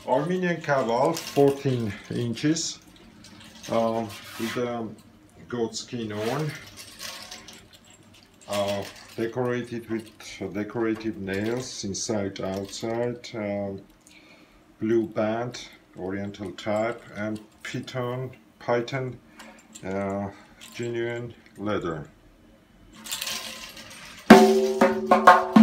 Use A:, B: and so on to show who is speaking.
A: Armenian Kaval, 14 inches, with a goat skin on, decorated with decorative nails inside, outside, blue band, oriental type, and python, genuine leather.